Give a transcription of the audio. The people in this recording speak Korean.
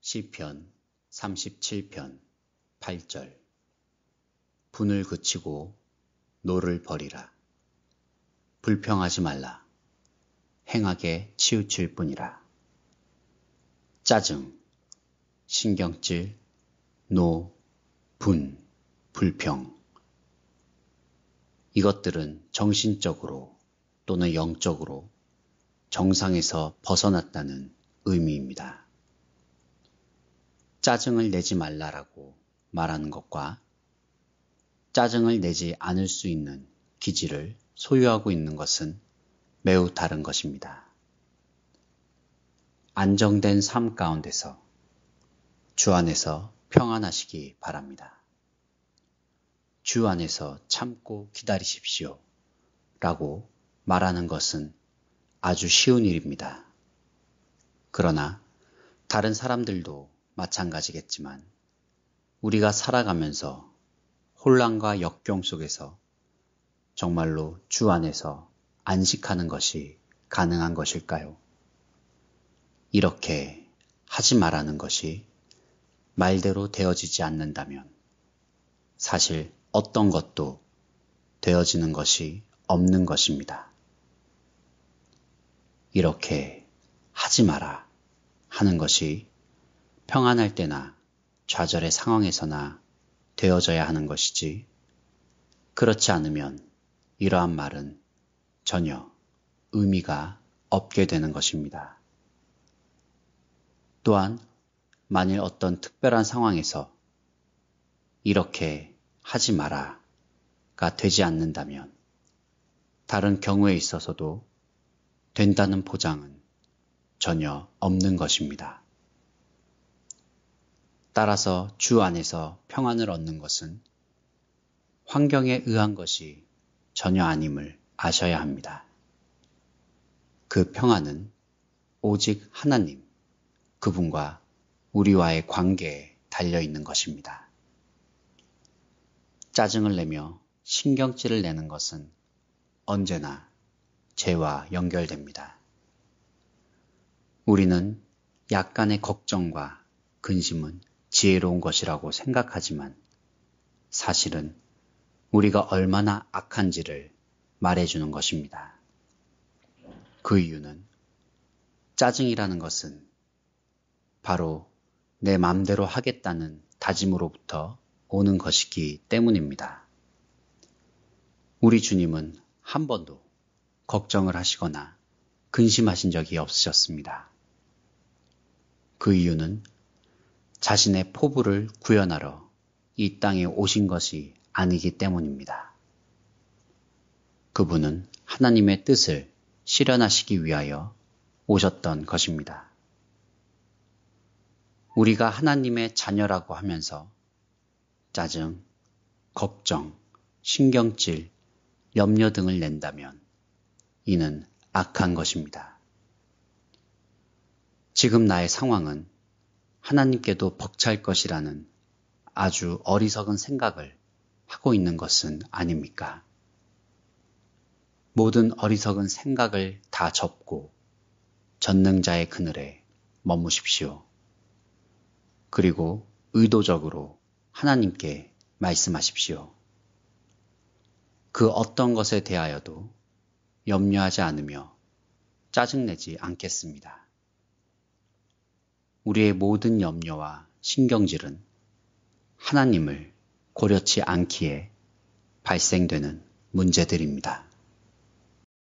시편 37편 8절. 분을 그치고 노를 버리라. 불평하지 말라. 행하게 치우칠 뿐이라. 짜증, 신경질, 노, 분, 불평. 이것들은 정신적으로 또는 영적으로 정상에서 벗어났다는 의미입니다. 짜증을 내지 말라라고 말하는 것과 짜증을 내지 않을 수 있는 기질을 소유하고 있는 것은 매우 다른 것입니다. 안정된 삶 가운데서 주 안에서 평안하시기 바랍니다. 주 안에서 참고 기다리십시오 라고 말하는 것은 아주 쉬운 일입니다. 그러나 다른 사람들도 마찬가지겠지만 우리가 살아가면서 혼란과 역경 속에서 정말로 주 안에서 안식하는 것이 가능한 것일까요? 이렇게 하지 말라는 것이 말대로 되어지지 않는다면 사실 어떤 것도 되어지는 것이 없는 것입니다. 이렇게 하지 마라 하는 것이 평안할 때나 좌절의 상황에서나 되어져야 하는 것이지, 그렇지 않으면 이러한 말은 전혀 의미가 없게 되는 것입니다. 또한 만일 어떤 특별한 상황에서 이렇게 하지 마라가 되지 않는다면 다른 경우에 있어서도 된다는 보장은 전혀 없는 것입니다. 따라서 주 안에서 평안을 얻는 것은 환경에 의한 것이 전혀 아님을 아셔야 합니다. 그 평안은 오직 하나님, 그분과 우리와의 관계에 달려 있는 것입니다. 짜증을 내며 신경질을 내는 것은 언제나 죄와 연결됩니다. 우리는 약간의 걱정과 근심은 지혜로운 것이라고 생각하지만 사실은 우리가 얼마나 악한지를 말해주는 것입니다. 그 이유는 짜증이라는 것은 바로 내 맘대로 하겠다는 다짐으로부터 오는 것이기 때문입니다. 우리 주님은 한 번도 걱정을 하시거나 근심하신 적이 없으셨습니다. 그 이유는 자신의 포부를 구현하러 이 땅에 오신 것이 아니기 때문입니다. 그분은 하나님의 뜻을 실현하시기 위하여 오셨던 것입니다. 우리가 하나님의 자녀라고 하면서 짜증, 걱정, 신경질, 염려 등을 낸다면 이는 악한 것입니다. 지금 나의 상황은 하나님께도 벅찰 것이라는 아주 어리석은 생각을 하고 있는 것은 아닙니까? 모든 어리석은 생각을 다 접고 전능자의 그늘에 머무십시오. 그리고 의도적으로 하나님께 말씀하십시오. 그 어떤 것에 대하여도 염려하지 않으며 짜증내지 않겠습니다. 우리의 모든 염려와 신경질은 하나님을 고려치 않기에 발생되는 문제들입니다.